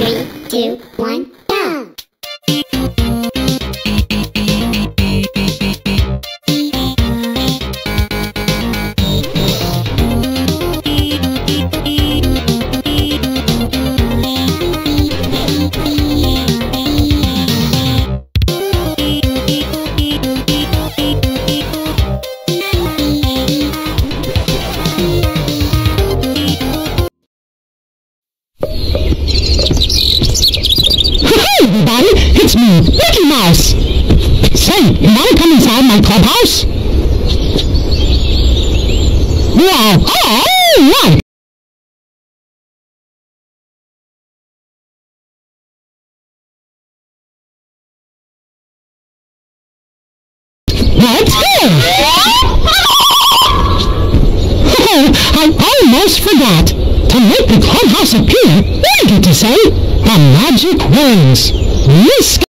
3, 2, 1, go! Everybody, it's me, Mickey Mouse. Say, you want to come inside my clubhouse? Wow, right. Let's go. Oh, I almost forgot. To make the clubhouse appear, we get to say the magic words. Miss